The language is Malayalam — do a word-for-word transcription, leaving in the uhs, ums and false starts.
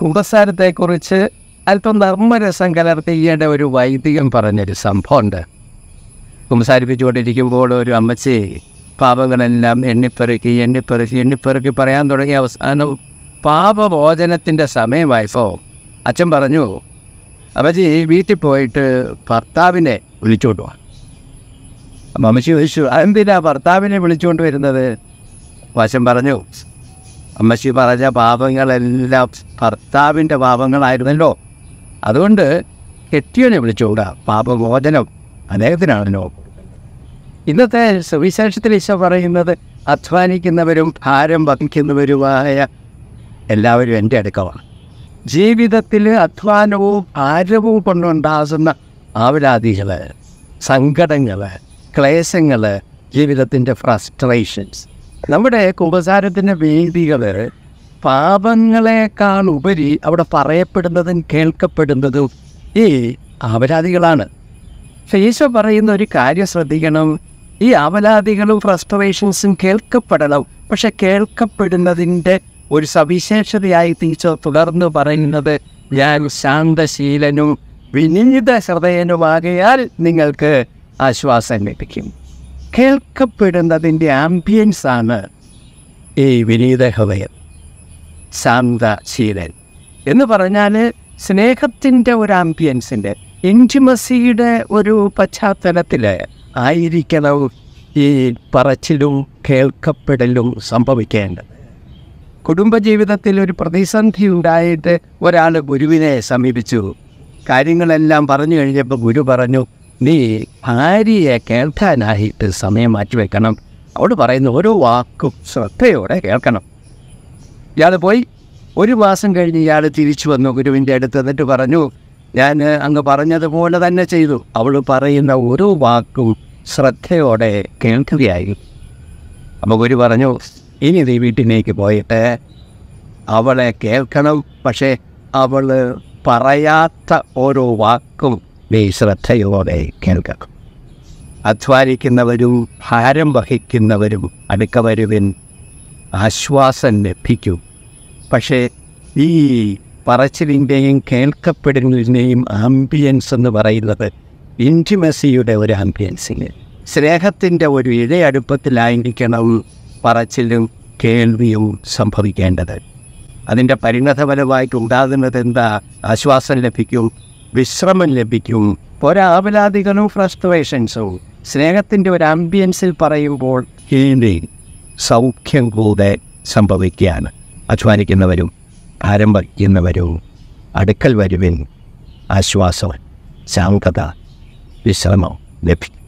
കുമ്പസാരത്തെക്കുറിച്ച് അല്പം നർമ്മരസം കലർത്തിയേണ്ട ഒരു വൈദികൻ പറഞ്ഞൊരു സംഭവമുണ്ട്. കുമ്പസാരിപ്പിച്ചുകൊണ്ടിരിക്കുമ്പോൾ ഒരു അമ്മച്ചി പാപങ്ങളെല്ലാം എണ്ണിപ്പെറുക്കി എണ്ണിപ്പെറുക്കി എണ്ണിപ്പെറുക്കി പറയാൻ തുടങ്ങിയ അവസാനം പാപമോചനത്തിൻ്റെ സമയമായപ്പോൾ അച്ഛൻ പറഞ്ഞു, അമ്മച്ചി വീട്ടിൽ പോയിട്ട് ഭർത്താവിനെ വിളിച്ചോണ്ട് പോവാം. അപ്പം അമ്മച്ചി ചോദിച്ചു, അതെന്തിനാ ഭർത്താവിനെ വിളിച്ചുകൊണ്ട് വരുന്നത്? അച്ഛൻ പറഞ്ഞു, അമ്മച്ചി പറഞ്ഞ പാപങ്ങളെല്ലാം ഭർത്താവിൻ്റെ പാപങ്ങളായിരുന്നല്ലോ, അതുകൊണ്ട് കെട്ടിയവനെ വിളിച്ചുകൂടാ, പാപമോചനം അദ്ദേഹത്തിനാണല്ലോ. ഇന്നത്തെ സുവിശേഷത്തിൽ ഈശോ പറയുന്നത് അധ്വാനിക്കുന്നവരും ഭാരം വഹിക്കുന്നവരുമായ എല്ലാവരും എൻ്റെ അടുക്കലാണ്. ജീവിതത്തിൽ അധ്വാനവും ഭാരവും കൊണ്ടുണ്ടാകുന്ന ആവലാതികൾ, സങ്കടങ്ങൾ, ക്ലേശങ്ങൾ, ജീവിതത്തിൻ്റെ ഫ്രസ്ട്രേഷൻസ്, നമ്മുടെ കുമ്പസാരത്തിൻ്റെ വേദികൾ പാപങ്ങളെക്കാൾ ഉപരി അവിടെ പറയപ്പെടുന്നതും കേൾക്കപ്പെടുന്നതും ഈ ആവലാതികളാണ്. ഈശോ പറയുന്ന ഒരു കാര്യം ശ്രദ്ധിക്കണം, ഈ ആവലാതികളും ഫ്രസ്ട്രേഷൻസും കേൾക്കപ്പെടണം. പക്ഷെ കേൾക്കപ്പെടുന്നതിൻ്റെ ഒരു സവിശേഷതയായി ഈശോ തുടർന്ന് പറയുന്നത്, ഞാൻ ശാന്തശീലനും വിനീത ഹൃദയനുമാകയാൽ നിങ്ങൾക്ക് ആശ്വാസം ലഭിക്കും. കേൾക്കപ്പെടുന്നതിൻ്റെ ആംബിയൻസാണ് ഈ വിനീത ഹൃദയം, ശാന്തശീലൻ എന്ന് പറഞ്ഞാൽ സ്നേഹത്തിൻ്റെ ഒരു ആംബിയൻസിൻ്റെ, ഇൻറ്റിമസിയുടെ ഒരു പശ്ചാത്തലത്തിൽ ആയിരിക്കണം ഈ പറച്ചിലും കേൾക്കപ്പെടലും സംഭവിക്കേണ്ടത്. കുടുംബജീവിതത്തിൽ ഒരു പ്രതിസന്ധി ഉണ്ടായിട്ട് ഒരാൾ ഗുരുവിനെ സമീപിച്ചു. കാര്യങ്ങളെല്ലാം പറഞ്ഞു കഴിഞ്ഞപ്പോൾ ഗുരു പറഞ്ഞു, നീ ഭാര്യയെ കേൾക്കാനായിട്ട് സമയം മാറ്റിവെക്കണം, അവൾ പറയുന്ന ഓരോ വാക്കും ശ്രദ്ധയോടെ കേൾക്കണം. ഇയാൾ പോയി. ഒരു മാസം കഴിഞ്ഞ് ഇയാൾ തിരിച്ചു വന്നു ഗുരുവിൻ്റെ അടുത്ത്. എന്നിട്ട് പറഞ്ഞു, ഞാൻ അങ്ങ് പറഞ്ഞതുപോലെ തന്നെ ചെയ്തു, അവൾ പറയുന്ന ഓരോ വാക്കും ശ്രദ്ധയോടെ കേൾക്കുകയായി. അപ്പോൾ ഗുരു പറഞ്ഞു, ഇനി നീ വീട്ടിലേക്ക് പോയിട്ട് അവളെ കേൾക്കണം, പക്ഷേ അവൾ പറയാത്ത ഓരോ വാക്കും നീ ശ്രദ്ധയോടെ കേൾക്കണം. അധ്വാനിക്കുന്നവരും ഭാരം വഹിക്കുന്നവരും അടുക്ക വരുവിൻ, ആശ്വാസം ലഭിക്കും. പക്ഷേ ഈ പറച്ചിലിൻ്റെയും കേൾക്കപ്പെടുന്നതിൻ്റെയും ആംബിയൻസ് എന്ന് പറയുന്നത് ഇൻറ്റിമസിയുടെ ഒരു ആംബിയൻസിന്, സ്നേഹത്തിൻ്റെ ഒരു ഇഴയടുപ്പത്തിലായിരിക്കണം പറച്ചിലും കേൾവിയും സംഭവിക്കേണ്ടത്. അതിൻ്റെ പരിണതഫലമായിട്ടുണ്ടാകുന്നത് എന്താ? ആശ്വാസം ലഭിക്കും, വിശ്രമം ലഭിക്കും. ഒരാവലാതികളും ഫ്രസ്ട്രേഷൻസും സ്നേഹത്തിൻ്റെ ഒരു ആംബിയൻസിൽ പറയുമ്പോൾ ഹീലിംഗ്, സൗഖ്യം കൂടെ സംഭവിക്കുകയാണ്. അധ്വാനിക്കുന്നവരും ഭാരം വഹിക്കുന്നവരും അടുക്കൽ വരുവിൻ, ആശ്വാസം, ശാന്തത, വിശ്രമം ലഭിക്കും.